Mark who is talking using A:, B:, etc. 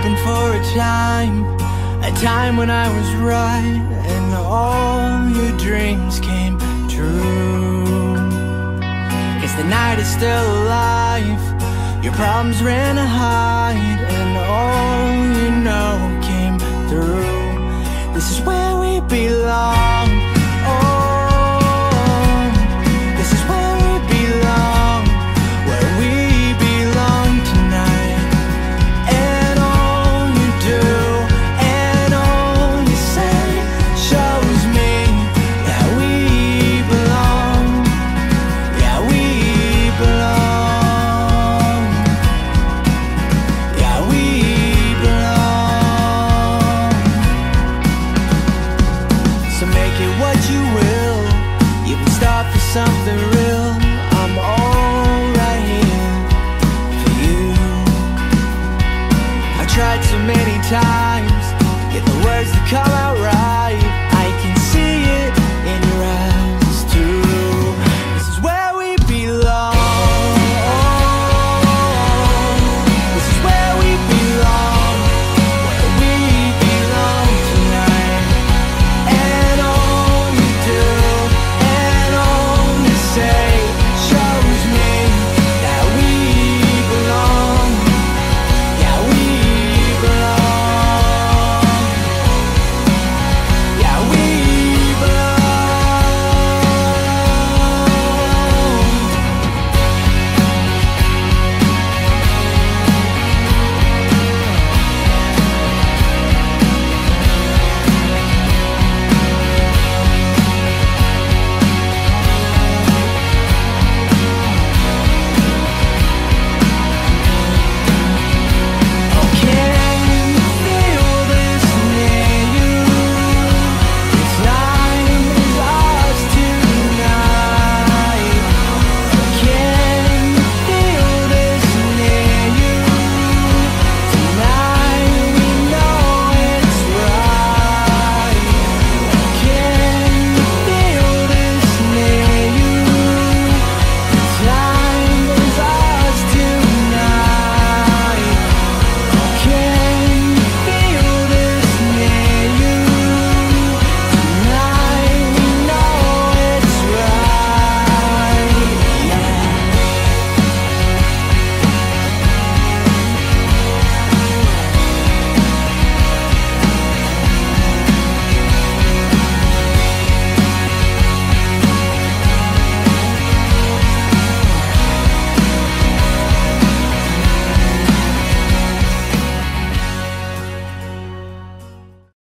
A: hoping for a time when I was right and all your dreams came true. Guess the night is still alive, your problems ran to hide, and all you know came through. This is where we belong. Oh, this is where we belong, where we belong tonight. And all you do and all you say shows me that we belong. Yeah, we belong. Yeah, we belong. So make it what you will, you can start for something real. I'm all right here for you. I tried so many times, get the words to come out right.